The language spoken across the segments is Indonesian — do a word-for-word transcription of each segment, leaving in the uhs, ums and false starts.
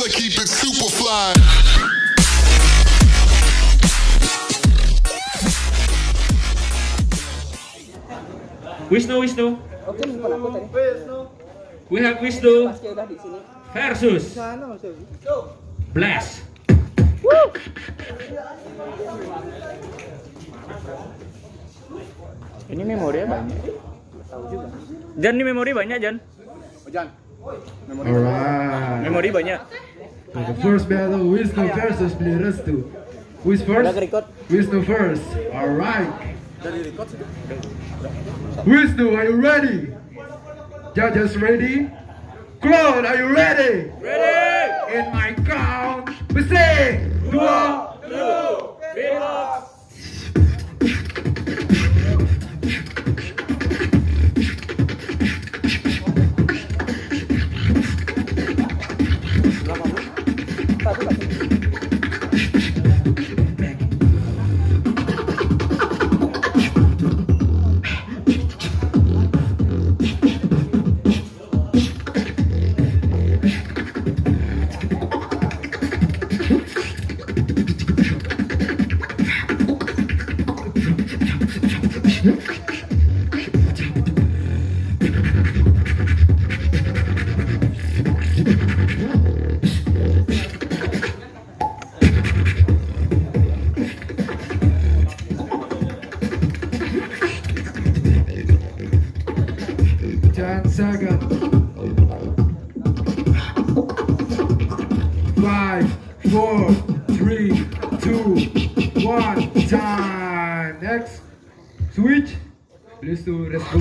I keep it super fly. Wisnu, Wisnu. Oke, nelfon aku tadi. We have Wisnu Pas udah di sini. versus Sana Mas Yogi. Blast. Ini memori banyak. Tahu juga. Jan, ini memori banyak, Jan. Oh, Jan. Memori. Alright. Memori banyak. The first battle, Wisnu versus Restu. Who's first? Udah record. Wisnu first. Alright. Dari record sudah. Wisnu, are you ready? Judges ready? Claude, are you ready? Ready? In my count, we say, dua, Two, beatbox. ten seconds. Five, four, three, two, one. Time. Next. Switch. Restu, Restu.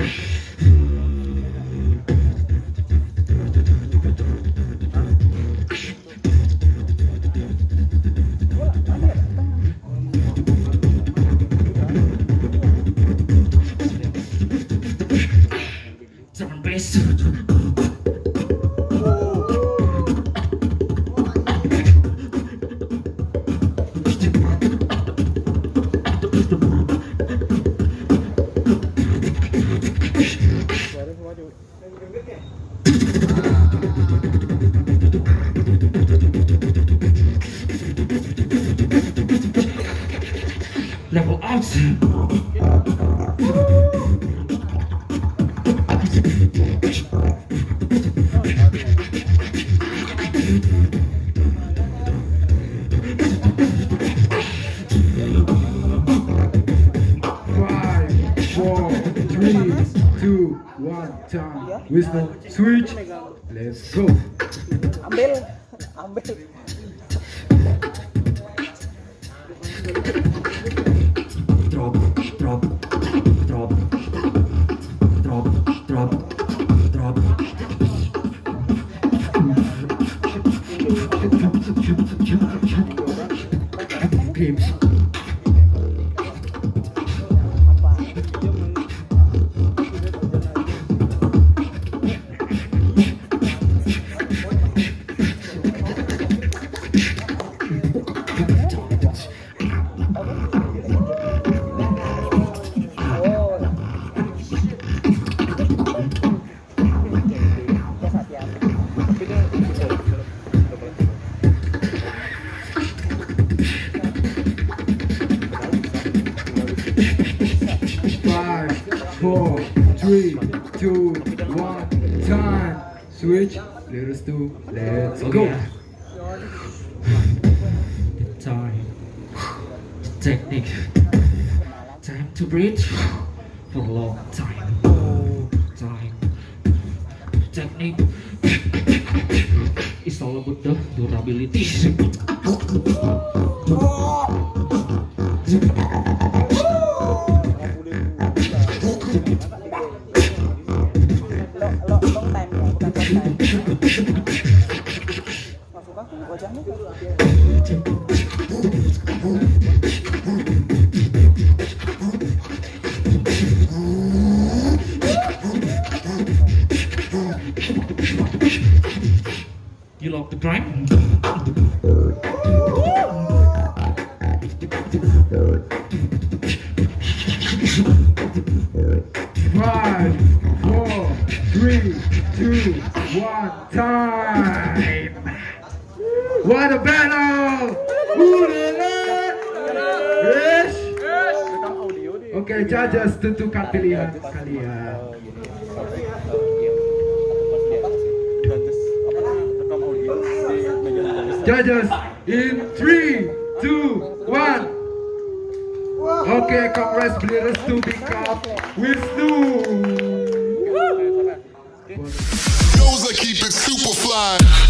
Seven base. Level up. Five, four, three, two, one. Time. Wisnu, switch. Let's go. Ambil, ambil. Drop, drop, drop, drop, drop, drop. Games. Five, four, three, two, one. Time. Switch. Let's do. Let's Oh, go. yeah. The time, the technique, time to breathe for a long time. Time, technique is all about the durability. Lo, lo, long time ya, bukan short time. Masuk aku wajahnya. You love the grind? Five, four, three, two, one. Time. What a battle! Ooh la la! Yes! Rekam audio di. Oke, okay, judges tentukan pilihan kalian. Judges in three, two, one. Oke, okay, congrats beli Restu become Wisnu. Those that keep it super fly.